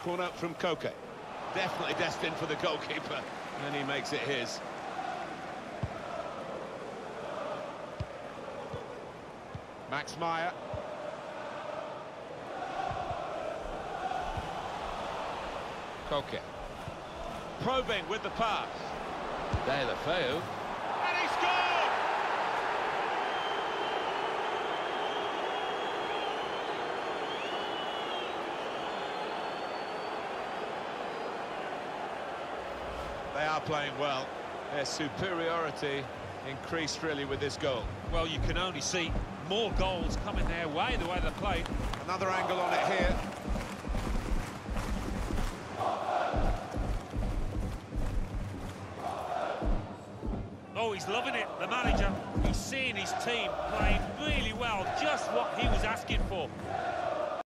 Corner from Koke. Definitely destined for the goalkeeper, and he makes it his. Max Meyer. Koke. Probing with the pass. Deulofeu. And he scored! They are playing well. Their superiority increased really with this goal. Well, you can only see more goals coming their way, the way they played. Another angle on it here. Oh, he's loving it, the manager. He's seeing his team playing really well, just what he was asking for.